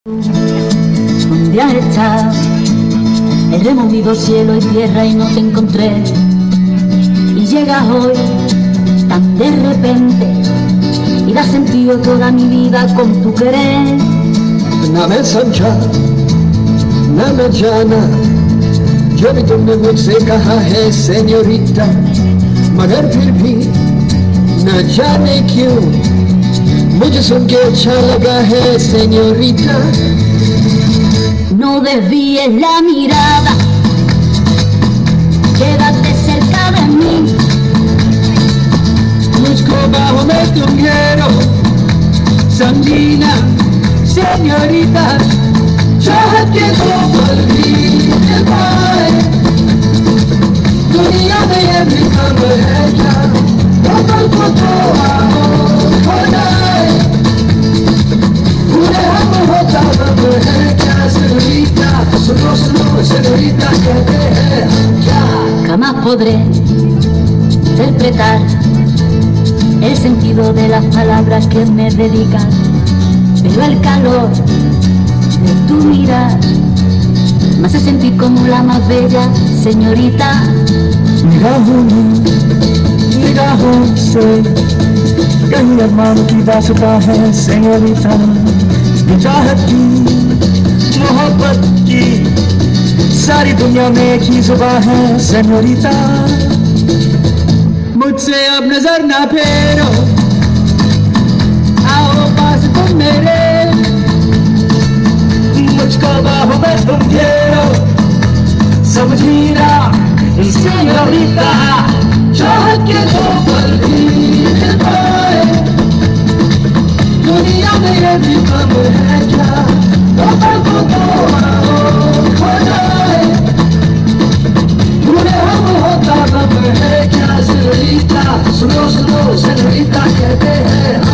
¿Dónde has estado? He removido cielo y tierra y no te encontré. Y llegas hoy tan de repente y das sentido toda mi vida con tu querer. ना मैं समझा ना मैं जाना जो भी तुमने मुझसे कहा है सेन्योरिटा, मगर फिर भी न जाने क्यों मुझे सुन के अच्छा लगा है señorita. No desvíes la mirada, quédate cerca de mí. मुझको बाहों में तुम घेरो समझीना señorita. चाहत के दो पल भी निभाए दुनिया में ये भी कब है क्या, दो पल को तो आओ हो जाए पूरे हम होता अब है क्या señorita. सुनो सुनो señorita कहते हैं क्या. Jamás podré interpretar el sentido de las palabras que me dedicas, pero el calor de tu mirar me hace sentir como la más bella señorita. निगाहों से कहीं अरमान की दास्तां है señorita. चाहत की मोहब्बत की सारी दुनिया में एक ही जुबां है señorita. मुझसे अब नजर ना फेरो, आओ पास तुम मेरे, मुझको बाहों में तुम घेरो समझीना señorita. चाहत के दो पल भी निभाए दुनिया में ये भी कब है क्या, दो पल को तो आओ हो जाए पूरे हम होता कब है क्या señorita. सुनो सुनो señorita कहते हैं